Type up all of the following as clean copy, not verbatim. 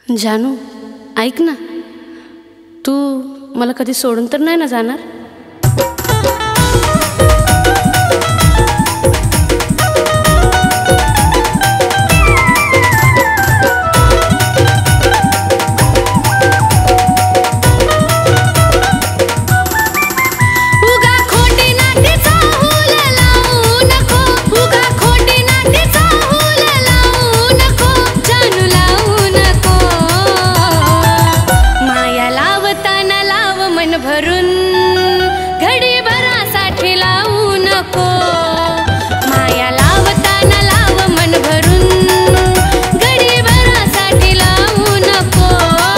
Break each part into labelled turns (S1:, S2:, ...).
S1: जानू ऐक ना, तू मला कधी सोडून तर नाही ना जाणार?
S2: भरून घडी भरासाठी लावू नको, माया लावताना लाव मन भरून घडी भरासाठी लावू नको।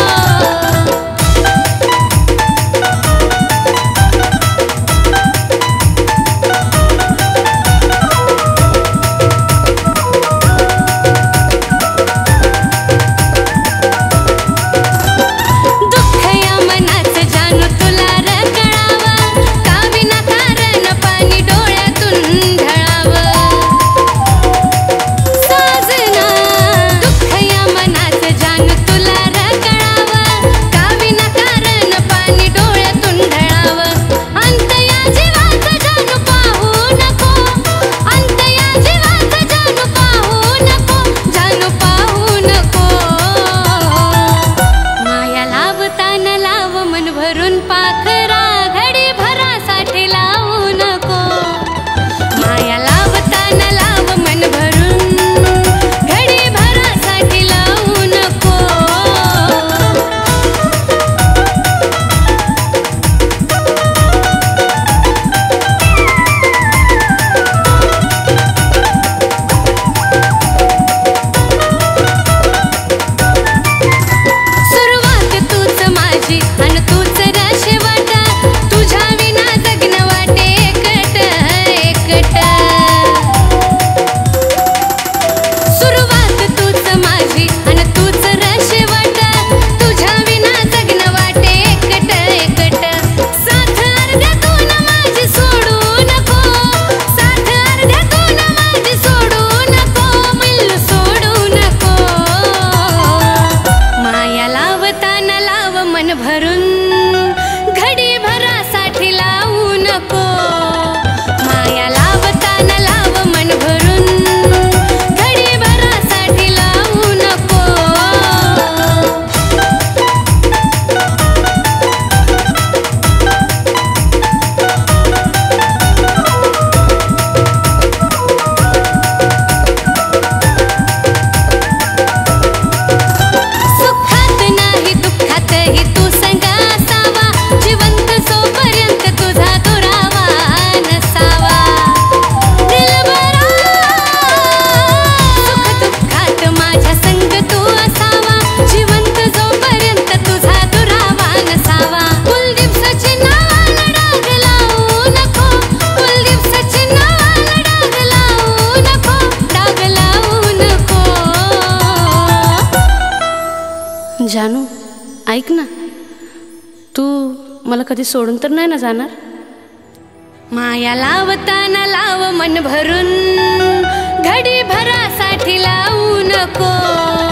S2: दुःख या मनाचं जानू तुला भरून पाखरा घडी भरासाठी लावू नको, माया लावताना लाव मन भरून घडी भरासाठी लावू नको। सुरुवात तूच माझी आणि तूच मन भरून घडी भरासाठी लावू नको, माया लावताना लाव मन भरून घडी भरासाठी लावू नको। सुखात नाही दुःखातही तू संग असावा, जिवंत सोपर्यंत तुझा दुरावा नसावा। दिलबरा सुख दुःखात माझ्या संग तू असावा, जिवंत जोपर्यंत तुझा दुरावा नसावा। कुलदीप सचिन नावाला डाग लावू नको, कुलदीप सचिन नावाला डाग लावू नको, डाग लावू नको।
S1: जानू ऐक ना, तू मला कधी सोडून तर नाही ना जाणार?
S2: माया लावताना लाव मन भरून घडी भरासाठी लावू नको।